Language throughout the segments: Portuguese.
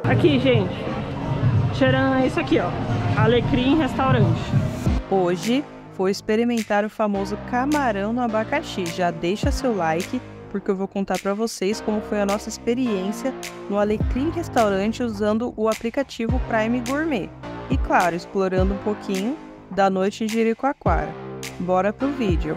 Aqui, gente. Tcharam, é isso aqui, ó. Alecrim Restaurante. Hoje vou experimentar o famoso camarão no abacaxi. Já deixa seu like, porque eu vou contar para vocês como foi a nossa experiência no Alecrim Restaurante usando o aplicativo Prime Gourmet. E claro, explorando um pouquinho da noite em Jericoacoara. Bora pro vídeo!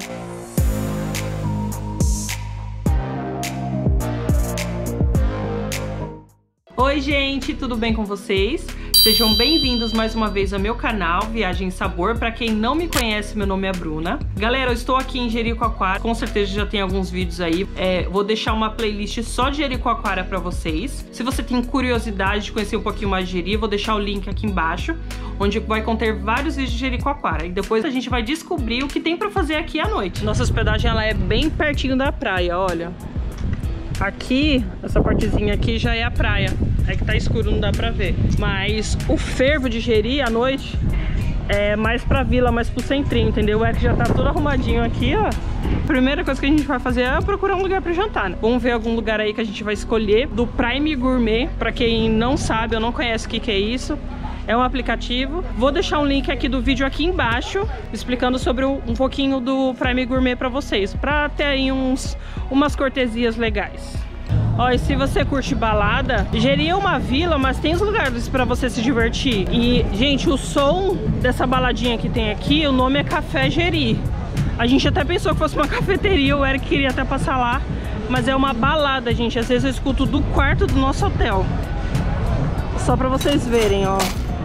Oi gente, tudo bem com vocês? Sejam bem-vindos mais uma vez ao meu canal Viagem e Sabor. Para quem não me conhece, meu nome é Bruna. Galera, eu estou aqui em Jericoacoara, com certeza já tem alguns vídeos aí. Vou deixar uma playlist só de Jericoacoara para vocês. Se você tem curiosidade de conhecer um pouquinho mais de Jeri, vou deixar o link aqui embaixo, onde vai conter vários vídeos de Jericoacoara. E depois a gente vai descobrir o que tem para fazer aqui à noite. Nossa hospedagem ela é bem pertinho da praia, olha. Aqui, essa partezinha aqui já é a praia. É que tá escuro, não dá pra ver. Mas o fervo de Jeri à noite é mais pra vila, mais pro centrinho, entendeu? O Eric já tá todo arrumadinho aqui, ó. A primeira coisa que a gente vai fazer é procurar um lugar pra jantar, né? Vamos ver algum lugar aí que a gente vai escolher do Prime Gourmet. Pra quem não sabe ou não conhece o que é isso, é um aplicativo. Vou deixar um link aqui do vídeo aqui embaixo, explicando sobre um pouquinho do Prime Gourmet pra vocês, pra ter aí umas cortesias legais. Ó, e se você curte balada, Jeri é uma vila, mas tem os lugares pra você se divertir. E, gente, o som dessa baladinha que tem aqui, o nome é Café Jeri. A gente até pensou que fosse uma cafeteria, o Eric queria até passar lá, mas é uma balada, gente. Às vezes eu escuto do quarto do nosso hotel. Só pra vocês verem, ó.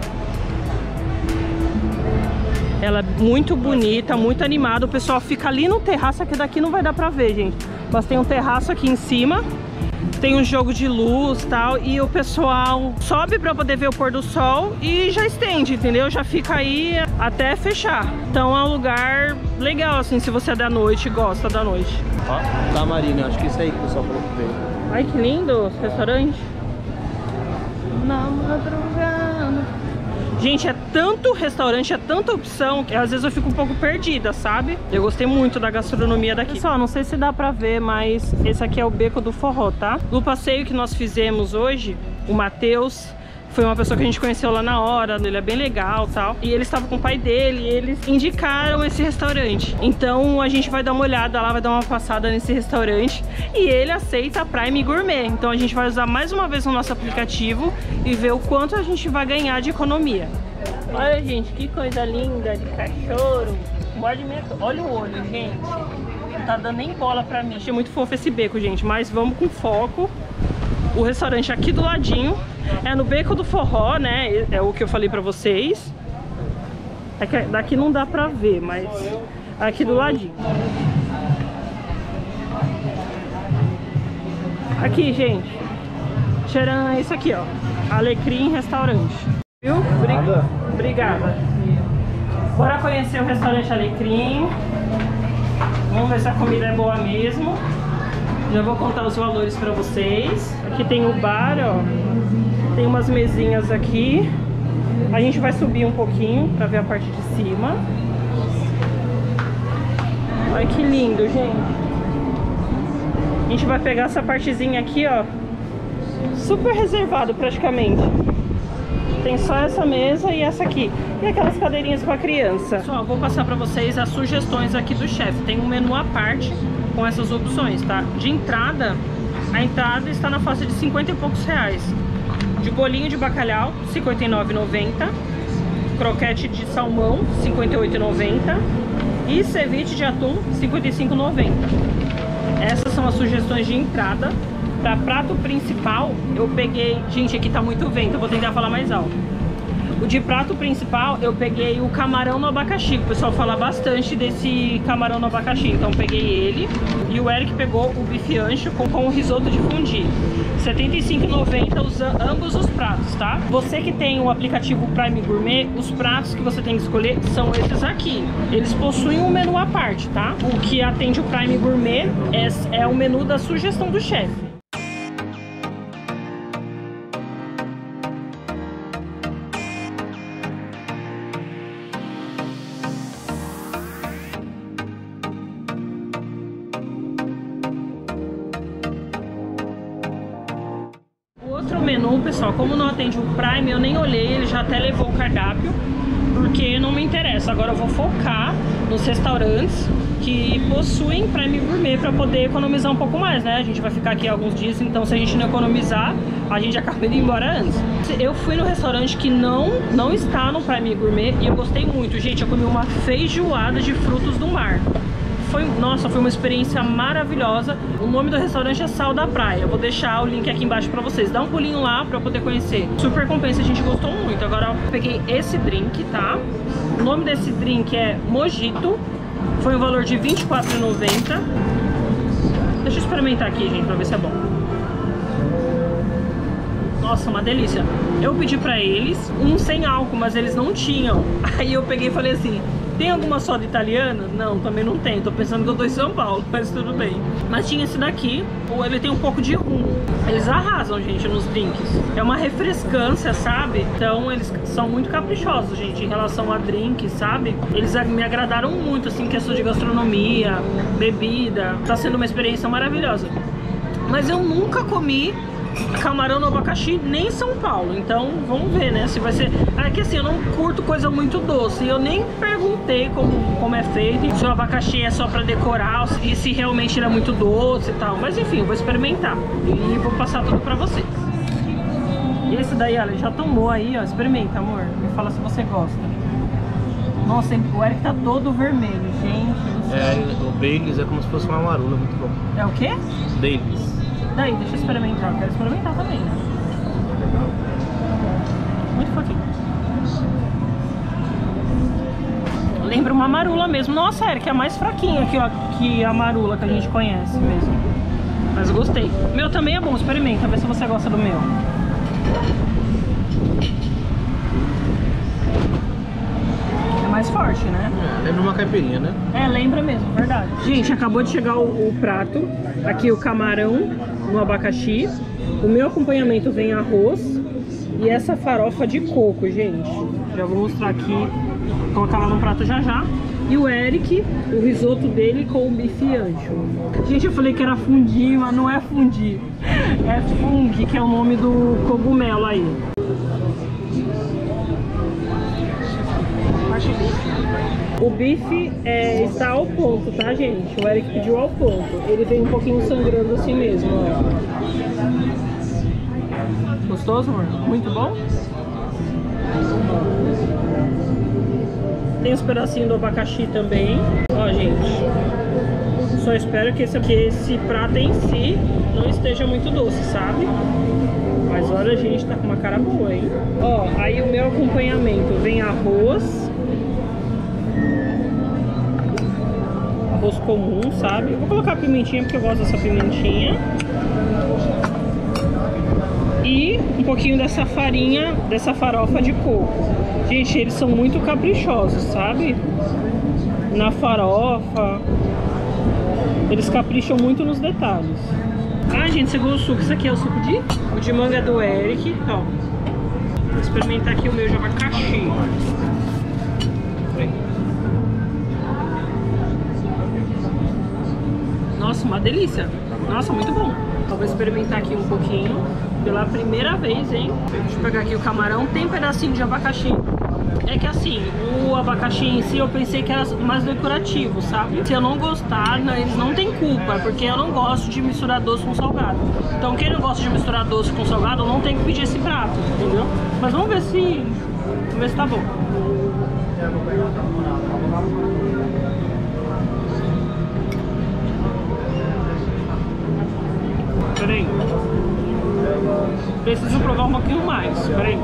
Ela é muito bonita, muito animada. O pessoal fica ali no terraço, aqui daqui não vai dar pra ver, gente. Mas tem um terraço aqui em cima. Tem um jogo de luz e tal, e o pessoal sobe pra poder ver o pôr do sol e já estende, entendeu? Já fica aí até fechar. Então é um lugar legal, assim, se você é da noite e gosta da noite. Ó, Tamarina, acho que isso aí que o pessoal falou que veio. Ai, que lindo esse restaurante. Na madrugada. Gente, é tanto restaurante, é tanta opção, que às vezes eu fico um pouco perdida, sabe? Eu gostei muito da gastronomia daqui. Pessoal, não sei se dá pra ver, mas esse aqui é o Beco do Forró, tá? No passeio que nós fizemos hoje, o Matheus foi uma pessoa que a gente conheceu lá na hora, ele é bem legal e tal. E ele estava com o pai dele e eles indicaram esse restaurante. Então a gente vai dar uma olhada lá, vai dar uma passada nesse restaurante. E ele aceita a Prime Gourmet. Então a gente vai usar mais uma vez o nosso aplicativo e ver o quanto a gente vai ganhar de economia. Olha, gente, que coisa linda de cachorro. Morde minha... Olha o olho, gente. Não tá dando nem bola pra mim. Achei muito fofo esse beco, gente, mas vamos com foco. O restaurante aqui do ladinho é no Beco do Forró, né? É o que eu falei pra vocês. É que daqui não dá pra ver, mas aqui do ladinho. Aqui, gente. Tcharam, é isso aqui, ó. Alecrim Restaurante. Viu? Obrigada. Bora conhecer o restaurante Alecrim. Vamos ver se a comida é boa mesmo. Já vou contar os valores pra vocês. Aqui tem o bar, ó. Tem umas mesinhas aqui. A gente vai subir um pouquinho pra ver a parte de cima. Olha que lindo, gente. A gente vai pegar essa partezinha aqui, ó. Super reservado praticamente. Tem só essa mesa e essa aqui. E aquelas cadeirinhas pra criança. Só vou passar pra vocês as sugestões aqui do chefe. Tem um menu à parte com essas opções, tá? De entrada, a entrada está na faixa de 50 e poucos reais. De bolinho de bacalhau, R$ 59,90. Croquete de salmão, R$ 58,90. E ceviche de atum, R$ 55,90. Essas são as sugestões de entrada. Para prato principal, eu peguei... Gente, aqui tá muito vento, eu vou tentar falar mais alto. O de prato principal, eu peguei o camarão no abacaxi. O pessoal fala bastante desse camarão no abacaxi, então peguei ele. E o Eric pegou o bife ancho com o risoto de fundi. R$ 75,90 ambos os pratos, tá? Você que tem o aplicativo Prime Gourmet, os pratos que você tem que escolher são esses aqui. Eles possuem um menu à parte, tá? O que atende o Prime Gourmet é o menu da sugestão do chefe. menu, pessoal, como não atende o Prime, eu nem olhei, ele já até levou o cardápio, porque não me interessa. Agora eu vou focar nos restaurantes que possuem Prime Gourmet para poder economizar um pouco mais, né? A gente vai ficar aqui alguns dias, então se a gente não economizar, a gente acaba indo embora antes. Eu fui no restaurante que não está no Prime Gourmet e eu gostei muito, gente. Eu comi uma feijoada de frutos do mar. Nossa, foi uma experiência maravilhosa. O nome do restaurante é Sal da Praia. Eu vou deixar o link aqui embaixo pra vocês. Dá um pulinho lá pra poder conhecer. Super compensa, a gente gostou muito. Agora eu peguei esse drink, tá? O nome desse drink é Mojito. Foi um valor de R$24,90. Deixa eu experimentar aqui, gente, pra ver se é bom. Nossa, uma delícia. Eu pedi pra eles um sem álcool, mas eles não tinham. Aí eu peguei e falei assim: tem alguma soda italiana? Não, também não tem. Tô pensando que eu tô em São Paulo, mas tudo bem. Mas tinha esse daqui, ou ele tem um pouco de rum. Eles arrasam, gente, nos drinks. É uma refrescância, sabe? Então eles são muito caprichosos, gente, em relação a drinks, sabe? Eles me agradaram muito, assim, questão de gastronomia, bebida. Tá sendo uma experiência maravilhosa. Mas eu nunca comi camarão no abacaxi nem em São Paulo, então vamos ver, né, se vai ser... É que assim, eu não curto coisa muito doce, e eu nem perguntei como é feito, se o abacaxi é só pra decorar e se realmente ele é muito doce e tal, mas enfim, eu vou experimentar e vou passar tudo pra vocês. E esse daí, olha, já tomou aí, ó, experimenta, amor, me fala se você gosta. Nossa, o Eric tá todo vermelho, gente. O Baileys é como se fosse uma marula, muito bom. É o quê? Baileys. Daí, deixa eu experimentar. Eu quero experimentar também, né? Muito fofinho. Lembra uma marula mesmo. Nossa, Eric, é mais fraquinho aqui, ó, que a marula que a gente conhece mesmo. Mas eu gostei. O meu também é bom, experimenta, vê se você gosta do meu. É mais forte, né? Lembra uma caipirinha, né? É, lembra mesmo, verdade. Gente, acabou de chegar o prato. Aqui o camarão no abacaxi. O meu acompanhamento vem arroz e essa farofa de coco, gente. Já vou mostrar aqui, vou colocar lá no prato já já. E o Eric, o risoto dele com o bife ancho. Gente, eu falei que era fundi, mas não é fundi. É fung, que é o nome do cogumelo aí. O bife está ao ponto, tá, gente? O Eric pediu ao ponto. Ele vem um pouquinho sangrando assim mesmo, ó. Gostoso, amor? Muito bom? Tem os pedacinhos do abacaxi também. Ó, gente. Só espero que esse prato em si não esteja muito doce, sabe? Mas olha, a gente tá com uma cara boa, hein? Ó, aí o meu acompanhamento vem arroz comum, sabe? Vou colocar a pimentinha porque eu gosto dessa pimentinha. E um pouquinho dessa farinha, dessa farofa de coco. Gente, eles são muito caprichosos, sabe? Na farofa. Eles capricham muito nos detalhes. Ah, gente, chegou o suco. Isso aqui é o suco de... O de manga é do Eric. Ó. Vou experimentar aqui o meu de abacaxi. Nossa, uma delícia. Nossa, muito bom. Eu vou experimentar aqui um pouquinho. Pela primeira vez, hein? Deixa eu pegar aqui o camarão. Tem pedacinho de abacaxi. É que assim, o abacaxi em si eu pensei que era mais decorativo, sabe? Se eu não gostar, eles não tem culpa, porque eu não gosto de misturar doce com salgado. Então quem não gosta de misturar doce com salgado não tem que pedir esse prato, entendeu? Mas vamos ver se tá bom. Peraí. Preciso provar um pouquinho mais. Peraí.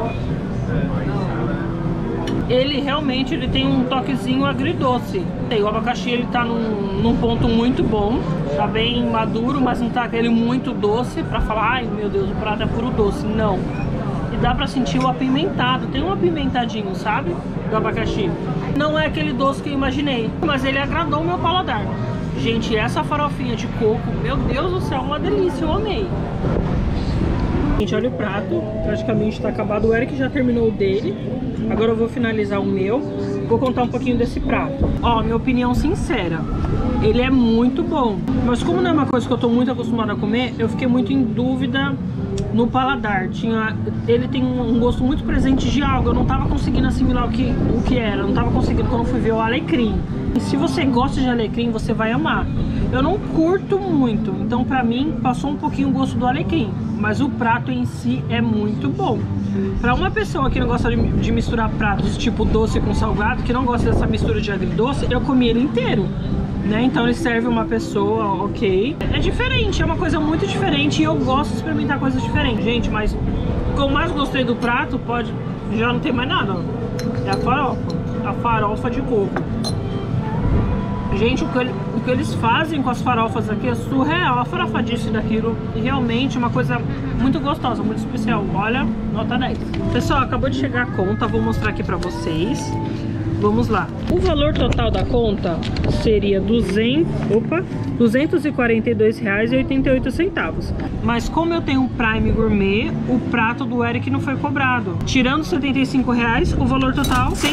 Ele realmente tem um toquezinho agridoce. O abacaxi ele tá num ponto muito bom. Tá bem maduro, mas não tá aquele muito doce pra falar, ai meu Deus, o prato é puro doce. Não. E dá pra sentir o apimentado. Tem um apimentadinho, sabe? Do abacaxi. Não é aquele doce que eu imaginei, mas ele agradou o meu paladar. Gente, essa farofinha de coco, meu Deus do céu, uma delícia, eu amei. Gente, olha o prato, praticamente tá acabado. O Eric já terminou o dele. Agora eu vou finalizar o meu. Vou contar um pouquinho desse prato. Ó, minha opinião sincera, ele é muito bom. Mas como não é uma coisa que eu tô muito acostumada a comer, eu fiquei muito em dúvida no paladar. Ele tem um gosto muito presente de algo. Eu não tava conseguindo assimilar o que era. Eu não tava conseguindo quando eu fui ver o alecrim. E se você gosta de alecrim, você vai amar. Eu não curto muito, então pra mim passou um pouquinho o gosto do alecrim. Mas o prato em si é muito bom. Pra uma pessoa que não gosta de misturar pratos tipo doce com salgado, que não gosta dessa mistura de agridoce, eu comi ele inteiro, né? Então ele serve uma pessoa, ok. É diferente, é uma coisa muito diferente e eu gosto de experimentar coisas diferentes. Gente, mas o que eu mais gostei do prato, já não tem mais nada, ó. É a farofa de coco. Gente, o que eles fazem com as farofas aqui é surreal, a farofadice daquilo. E realmente é uma coisa muito gostosa, muito especial. Olha, nota 10. Pessoal, acabou de chegar a conta, vou mostrar aqui pra vocês. Vamos lá. O valor total da conta seria R$ 242,88. Mas como eu tenho um Prime Gourmet, o prato do Eric não foi cobrado. Tirando R$ 75, o valor total R$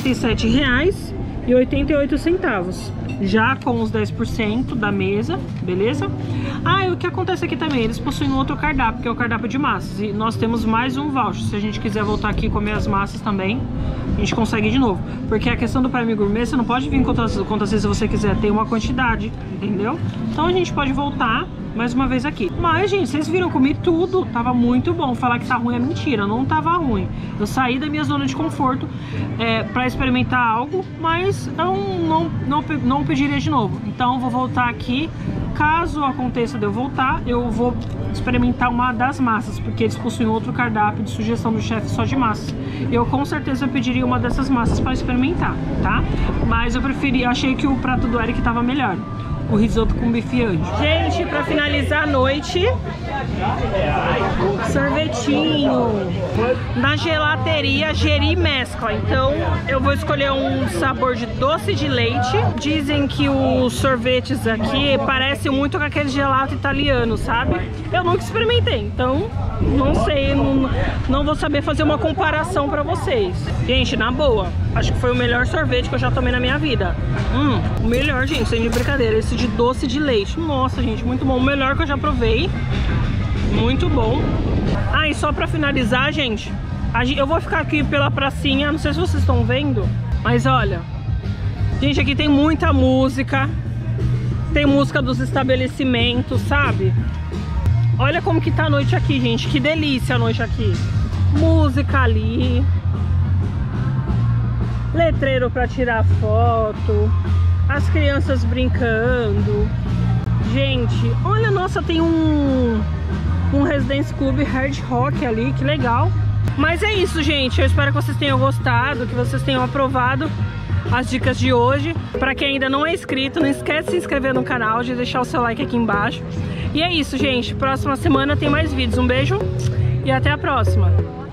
167,88. Já com os 10% da mesa, beleza? Ah, e o que acontece aqui também, eles possuem um outro cardápio, que é o cardápio de massas. E nós temos mais um voucher, se a gente quiser voltar aqui e comer as massas também, a gente consegue de novo. Porque a questão do Prime Gourmet, você não pode vir quantas vezes você quiser, tem uma quantidade, entendeu? Então a gente pode voltar mais uma vez aqui. Mas, gente, vocês viram, comi tudo, tava muito bom. Falar que tá ruim é mentira, não tava ruim. Eu saí da minha zona de conforto pra experimentar algo, mas eu não pediria de novo. Então vou voltar aqui. Caso aconteça de eu voltar, eu vou experimentar uma das massas, porque eles possuem outro cardápio de sugestão do chefe só de massas. Eu com certeza pediria uma dessas massas para experimentar, tá? Mas eu achei que o prato do Eric tava melhor. O risoto com bife anjo. Gente, pra finalizar a noite, sorvetinho na gelateria Geri Mescla. Então eu vou escolher um sabor de doce de leite. Dizem que os sorvetes aqui parecem muito com aquele gelato italiano, sabe? Eu nunca experimentei, então não sei, não vou saber fazer uma comparação pra vocês. Gente, na boa, acho que foi o melhor sorvete que eu já tomei na minha vida. O melhor, gente, sem de brincadeira, esse de doce de leite. Nossa, gente, muito bom. O melhor que eu já provei. Muito bom. Ah, e só pra finalizar, gente, eu vou ficar aqui pela pracinha. Não sei se vocês estão vendo, mas olha, gente, aqui tem muita música. Tem música dos estabelecimentos, sabe? Olha como que tá a noite aqui, gente. Que delícia a noite aqui. Música ali. Letreiro pra tirar foto. As crianças brincando. Gente, olha, nossa, tem um Residence Club Hard Rock ali, que legal. Mas é isso, gente, eu espero que vocês tenham gostado, que vocês tenham aprovado as dicas de hoje. Pra quem ainda não é inscrito, não esquece de se inscrever no canal, de deixar o seu like aqui embaixo. E é isso, gente, próxima semana tem mais vídeos. Um beijo e até a próxima.